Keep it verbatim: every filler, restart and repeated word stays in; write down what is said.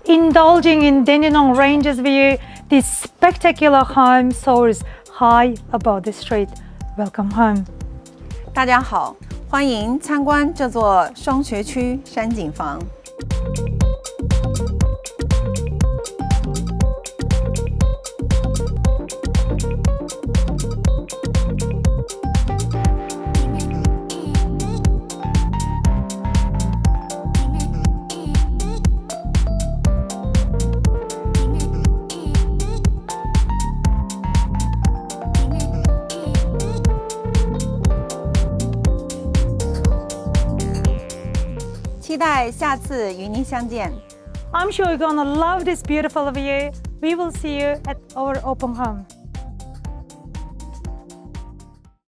indulging in Dandenong Ranges view, this spectacular home soars high above the street. Welcome home. 大家好，欢迎参观这座双学区山景房。 期待下次与您相见。 I'm sure you're gonna love this beautiful view. We will see you at our open home.